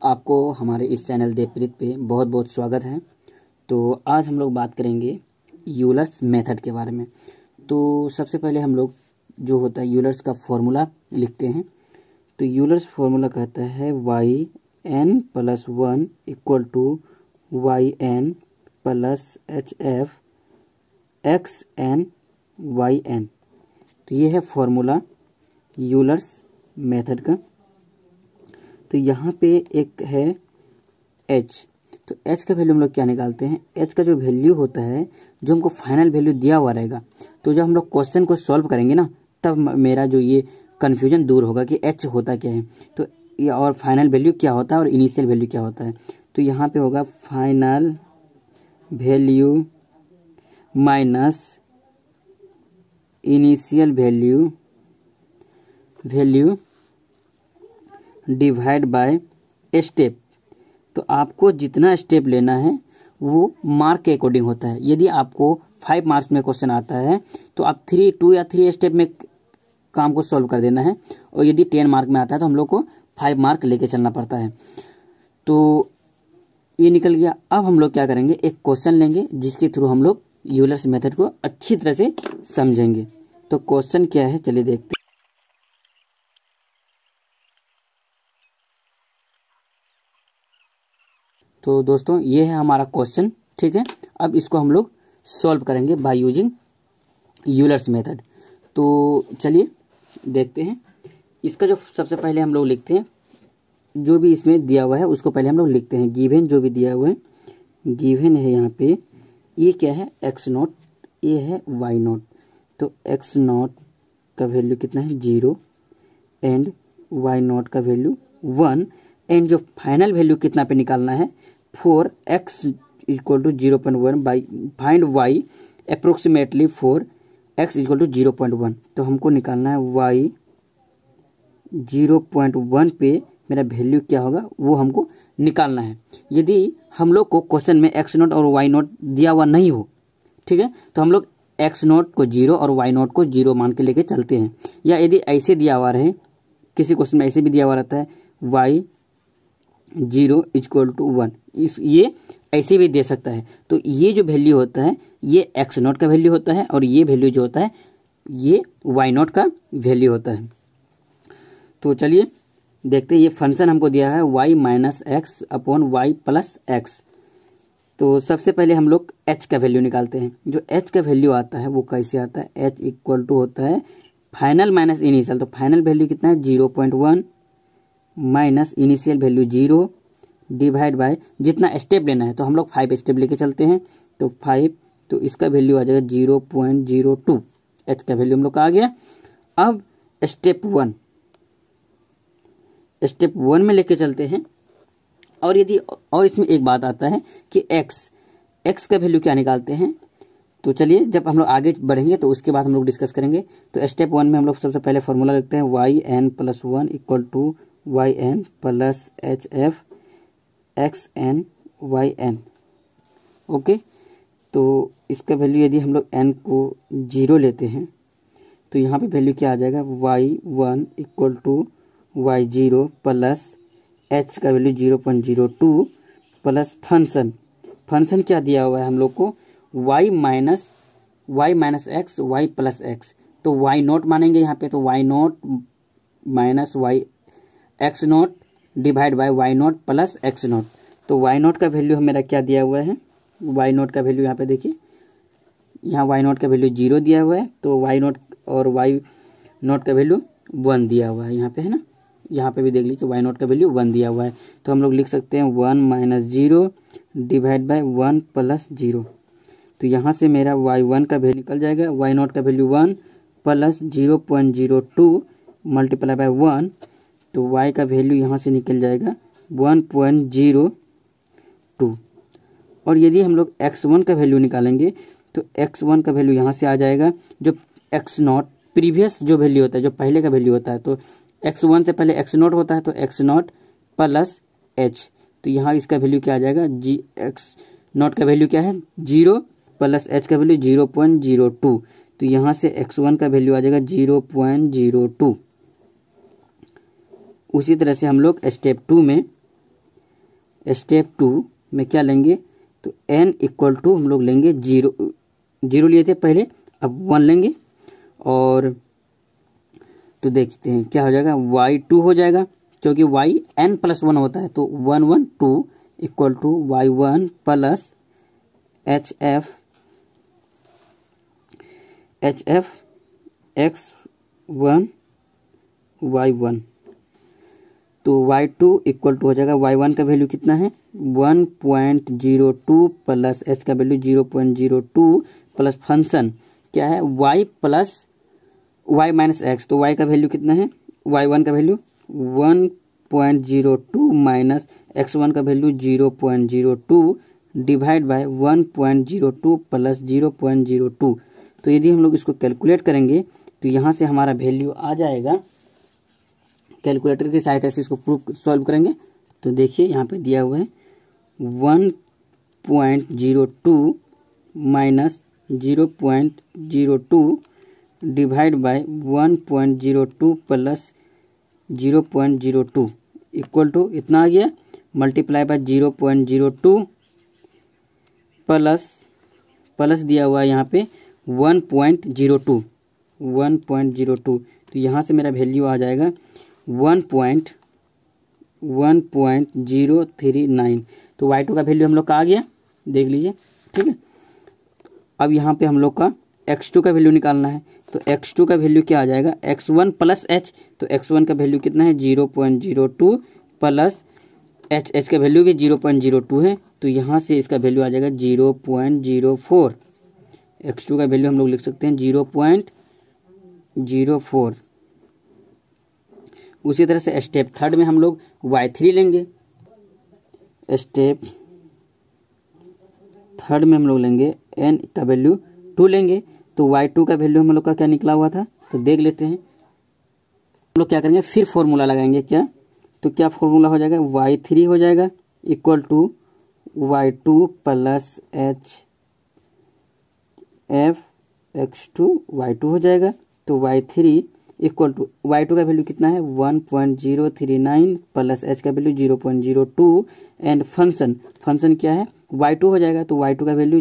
आपको हमारे इस चैनल देवप्रीत पे बहुत बहुत स्वागत है। तो आज हम लोग बात करेंगे यूलर्स मेथड के बारे में। तो सबसे पहले हम लोग जो होता है यूलर्स का फॉर्मूला लिखते हैं। तो यूलर्स फार्मूला कहता है yn+1 equal to yn plus hf xn yn। तो ये है फॉर्मूला यूलर्स मेथड का। तो यहाँ पे एक है h। तो h का वैल्यू हम लोग क्या निकालते हैं, h का जो वैल्यू होता है जो हमको फाइनल वैल्यू दिया हुआ रहेगा। तो जब हम लोग क्वेश्चन को सॉल्व करेंगे ना, तब मेरा जो ये कन्फ्यूजन दूर होगा कि h होता क्या है, तो ये और फाइनल वैल्यू क्या होता है और इनिशियल वैल्यू क्या होता है। तो यहाँ पे होगा final value minus initial value divide by step. तो आपको जितना स्टेप लेना है वो मार्क के अकॉर्डिंग होता है। यदि आपको 5 मार्क्स में क्वेश्चन आता है तो आप 2 या 3 स्टेप में काम को सॉल्व कर देना है, और यदि 10 मार्क में आता है तो हम लोग को 5 मार्क लेके चलना पड़ता है। तो ये निकल गया। अब हम लोग क्या करेंगे, एक क्वेश्चन लेंगे जिसके थ्रू हम लोग यूलर्स मेथड को अच्छी तरह से समझेंगे। तो क्वेश्चन क्या है, चलिए देखते हैं। तो दोस्तों ये है हमारा क्वेश्चन, ठीक है। अब इसको हम लोग सॉल्व करेंगे बाय यूजिंग यूलर्स मेथड। तो चलिए देखते हैं। इसका जो सबसे पहले हम लोग लिखते हैं, जो भी इसमें दिया हुआ है उसको पहले हम लोग लिखते हैं। गिवन जो भी दिया हुआ है, गिवन है यहाँ पे, ये क्या है x0, ये है y0। तो x0 का वैल्यू कितना है 0 एंड y0 का वैल्यू 1 एंड जो फाइनल वैल्यू कितना पे निकालना है 4x equal to 0.1 by find y approximately 4x equal to 0.1। तो हमको निकालना है y 0.1 पे मेरा वैल्यू क्या होगा वो हमको निकालना है। यदि हम लोग को क्वेश्चन में x0 और y0 दिया हुआ नहीं हो, ठीक है, तो हम लोग x0 को 0 और y0 को 0 मान के लेके चलते हैं। या यदि ऐसे दिया हुआ रहे, किसी क्वेश्चन में ऐसे भी दिया हुआ रहता है y 0 इक्वल टू 1, ये ऐसे भी दे सकता है। तो ये जो वैल्यू होता है ये x0 का वैल्यू होता है, और ये वैल्यू जो होता है ये y0 का वैल्यू होता है। तो चलिए देखते हैं। ये फंक्शन हमको दिया है y minus x upon y plus x. तो सबसे पहले हम लोग h का वैल्यू निकालते हैं। जो h का वैल्यू आता है वो कैसे आता है, h इक्वल टू होता है फाइनल माइनस इनिशियल। तो फाइनल वैल्यू कितना है 0.1 minus initial value 0 divide by जितना स्टेप लेना है, तो हम लोग 5 स्टेप लेके चलते हैं। तो 5, तो इसका वैल्यू आ जाएगा 0.02। h का वैल्यू हम लोग का आ गया। अब स्टेप 1 में लेके चलते हैं। और यदि और इसमें एक बात आता है कि x का वैल्यू क्या निकालते हैं। तो चलिए जब हम लोग आगे बढ़ेंगे तो उसके बाद हम लोग डिस्कस करेंगे। तो स्टेप 1 में हम लोग सबसे पहले फॉर्मूला लिखते हैं yn+1 equal to yn plus hf xn yn। Okay, तो इसका वैल्यू यदि हम लोग n को 0 लेते हैं तो यहाँ पे वैल्यू क्या आ जाएगा y1 equal to y0 plus h का वैल्यू 0.02 प्लस फंक्शन क्या दिया हुआ है हम लोग को y minus x y plus x. तो y0 मानेंगे यहाँ पे, तो y0 minus x0 divide by y0 plus x0। तो y0 का वैल्यू मेरा क्या दिया हुआ है, y0 का वैल्यू यहाँ पे देखिए, यहाँ y0 का वैल्यू 0 दिया हुआ है, तो y0 और y0 का वैल्यू 1 दिया हुआ है यहाँ पे, है ना। यहाँ पे भी देख लीजिए y0 का वैल्यू 1 दिया हुआ है। तो हम लोग लिख सकते हैं 1 माइनस 0 डिवाइड बाय 1 प्लस 0। तो यहाँ से मेरा y1 का वैल्यू निकल जाएगा, y0 का वैल्यू 1 प्लस 0.02 मल्टीप्लाई बाय 1। तो y का वैल्यू यहाँ से निकल जाएगा 1.02। और यदि हम लोग x1 का वैल्यू निकालेंगे तो x1 का वैल्यू यहाँ से आ जाएगा, जो x0 प्रीवियस जो वैल्यू होता है, जो पहले का वैल्यू होता है, तो x1 से पहले x0 होता है, तो x0 प्लस h। तो यहाँ इसका वैल्यू क्या आ जाएगा, x0 का वैल्यू क्या है 0 प्लस h का वैल्यू 0.02। तो यहाँ से x1 का वैल्यू आ जाएगा 0.02। उसी तरह से हम लोग स्टेप 2 में स्टेप 2 में क्या लेंगे, तो n इक्वल टू हम लोग लेंगे 0 लिए थे पहले, अब 1 लेंगे। और तो देखते हैं क्या हो जाएगा, y2 हो जाएगा, क्योंकि y n प्लस 1 होता है, तो 1 1 2 equal to y1 plus hf x1 y1। तो y2 इक्वल टू हो जाएगा, y1 का वैल्यू कितना है 1.02 प्लस h का वैल्यू 0.02 प्लस फंक्शन क्या है y plus y minus x, तो y का वैल्यू कितना है, y1 का वैल्यू 1.02 माइनस x1 का वैल्यू 0.02 डिवाइड बाय 1.02 प्लस 0.02। तो यदि हम लोग इसको कैलकुलेट करेंगे तो यहाँ से हमारा वैल्यू आ जाएगा, कैलकुलेटर की सहायता से इसको प्रूफ सॉल्व करेंगे। तो देखिए यहाँ पे दिया हुआ है 1.02 minus 0.02 divide by 1.02 plus 0.02 equal to इतना आ गया, मल्टीप्लाई बाय 0.02 प्लस दिया हुआ है यहाँ पे 1.02। तो यहाँ से मेरा वैल्यू आ जाएगा 1.039। तो y2 का वैल्यू हम लोग का आ गया, देख लीजिए, ठीक है। अब यहाँ पे हम लोग का x2 का वैल्यू निकालना है, तो x2 का वैल्यू क्या आ जाएगा, x1 प्लस h, तो x1 का वैल्यू कितना है 0.02 प्लस h का वैल्यू भी 0.02 है, तो यहाँ से इसका वैल्यू आ जाएगा 0.04। x2 का वैल्यू हम लोग लिख सकते हैं 0.04। उसी तरह से स्टेप 3 में हम लोग y3 लेंगे, स्टेप 3 में हम लोग लेंगे n का वैल्यू 2 लेंगे, तो y2 का वैल्यू हम लोग का क्या निकला हुआ था, तो देख लेते हैं। हम लोग क्या करेंगे, फिर फॉर्मूला लगाएंगे, क्या, तो क्या फॉर्मूला हो जाएगा, y3 हो जाएगा equal to y2 plus hf x2 y2 हो जाएगा। तो y3 इक्वल टू y2 का वैल्यू कितना है 1.039 प्लस h का वैल्यू 0.02 एंड फंक्शन क्या है y2 हो जाएगा, तो y2 का वैल्यू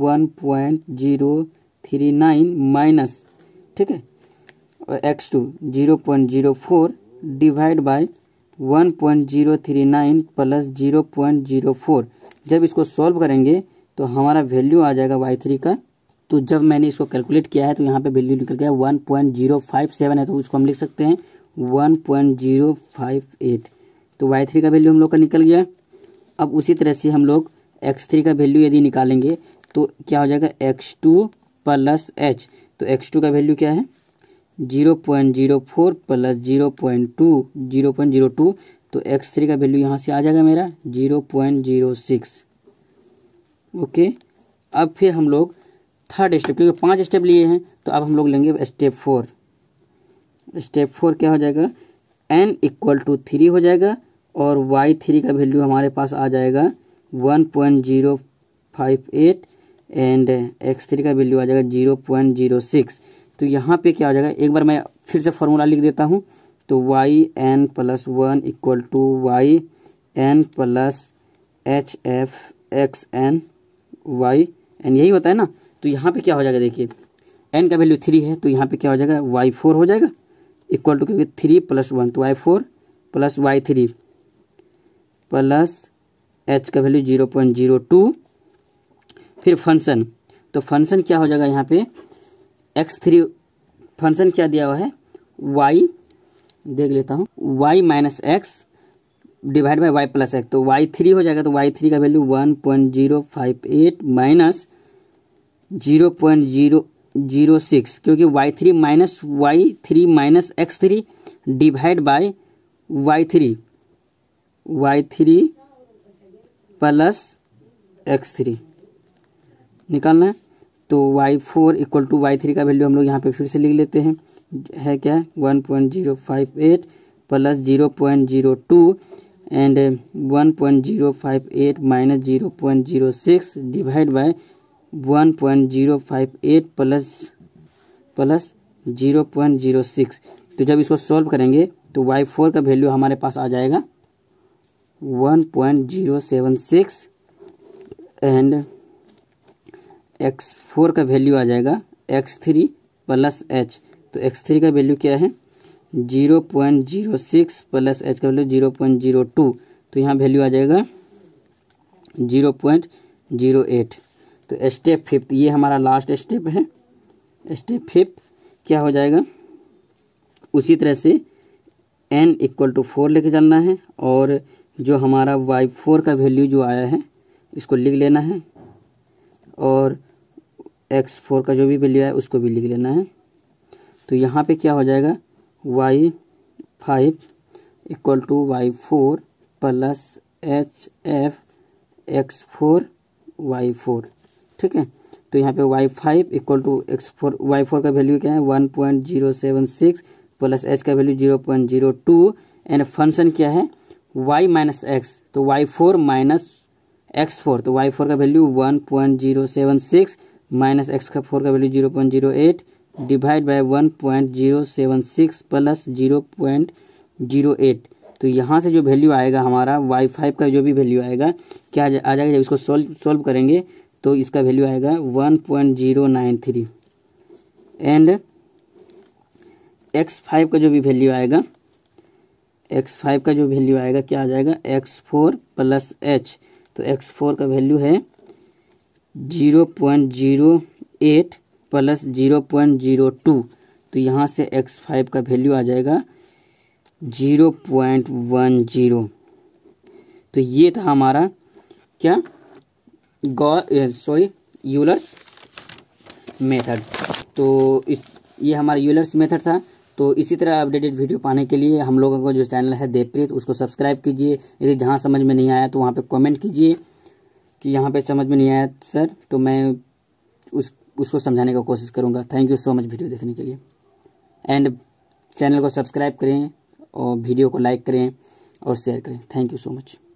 1.039 माइनस, ठीक है, और x2 0.04 डिवाइड बाय 1.039 प्लस 0.04। जब इसको सॉल्व करेंगे तो हमारा वैल्यू आ जाएगा y3 का, तो जब मैंने इसको कैलकुलेट किया है तो यहाँ पे वैल्यू निकल गया 1.057 है, तो उसको हम लिख सकते हैं 1.058। तो y3 का वैल्यू हम लोग का निकल गया। अब उसी तरह से हम लोग x3 का वैल्यू यदि निकालेंगे तो क्या हो जाएगा x2 प्लस h, तो x2 का वैल्यू क्या है 0.04 प्लस 0.02, तो x3 का वैल्यू यहाँ से आ जाएगा मेरा 0.06। ओके, अब फिर हम लोग थर्ड स्टेप, क्योंकि 5 स्टेप लिए हैं, तो अब हम लोग लेंगे स्टेप 4। स्टेप 4 क्या हो जाएगा, n इक्वल टू 3 हो जाएगा और y3 का वैल्यू हमारे पास आ जाएगा 1.058 एंड x3 का वैल्यू आ जाएगा 0.06। तो यहाँ पे क्या हो जाएगा, एक बार मैं फिर से फॉर्मूला लिख देता हूँ, तो yn plus 1 equal to yn plus hf xn yn, यही होता है ना। तो यहाँ पे क्या हो जाएगा, देखिए n का वैल्यू 3 है, तो यहाँ पे क्या हो जाएगा y4 हो जाएगा इक्वल टू, क्योंकि 3 प्लस 1 तो y4 plus y3 plus h का वैल्यू 0.02। फिर फंक्शन, तो फंक्शन क्या हो जाएगा, यहाँ पे x3 फंक्शन क्या दिया हुआ है y, देख लेता हूँ, y minus x divide by y plus x, तो y3 हो जाएगा, तो y3 का वैल्यू 1.058 माइनस 0.006, क्योंकि y3 minus x3 divide by y3 plus x3 निकालना है। तो y4 इक्वल टू y3 का वैल्यू हम लोग यहाँ पे फिर से लिख लेते हैं, है क्या 1.058 plus 0.02 and 1.058 minus 0.06 divide by 1.058 plus 0.06। तो जब इसको सॉल्व करेंगे तो y4 का वैल्यू हमारे पास आ जाएगा 1.076 एंड x4 का वैल्यू आ जाएगा x3 प्लस h। तो x3 का वैल्यू क्या है 0.06 प्लस h का वैल्यू 0.02, तो यहाँ वैल्यू आ जाएगा 0.08। तो स्टेप फिफ्थ, ये हमारा लास्ट स्टेप है। स्टेप फिफ्थ क्या हो जाएगा, उसी तरह से n इक्वल टू 4 लेके चलना है और जो हमारा y4 का वैल्यू जो आया है इसको लिख लेना है और x4 का जो भी वैल्यू है उसको भी लिख लेना है। तो यहाँ पे क्या हो जाएगा y5 equal to y4 plus hf x4 y4, ठीक है। तो यहाँ पे y5 equal to x4 y4 का वैल्यू क्या है 1.076 प्लस h का वैल्यू 0.02 एंड फंक्शन क्या है y माइनस एक्स, तो y4 माइनस x4, तो y4 का वैल्यू 1.076 माइनस x का 4 का वैल्यू 0.08 डिवाइड बाय 1.076 प्लस 0.08। तो यहाँ से जो वैल्यू आएगा हमारा y5 का जो भी वैल्यू आएगा क्या आ जाएगा, जब इसको सोल्व करेंगे तो इसका वैल्यू आएगा 1.093 एंड x5 का जो भी वैल्यू आएगा x5 का जो वैल्यू आएगा क्या आ जाएगा x4 प्लस h। तो x4 का वैल्यू है 0.08 प्लस 0.02, तो यहाँ से x5 का वैल्यू आ जाएगा 0.10। तो ये था हमारा क्या यूलर्स मेथड। तो ये हमारा यूलर्स मेथड था। तो इसी तरह अपडेटेड वीडियो पाने के लिए हम लोगों का जो चैनल है देवप्रीत, उसको सब्सक्राइब कीजिए। यदि जहाँ समझ में नहीं आया तो वहाँ पे कमेंट कीजिए कि यहाँ पे समझ में नहीं आया सर, तो मैं उसको समझाने का कोशिश करूँगा। Thank you so much video देखने के लिए एंड चैनल को सब्सक्राइब करें और वीडियो को लाइक करें और शेयर करें। Thank you so much.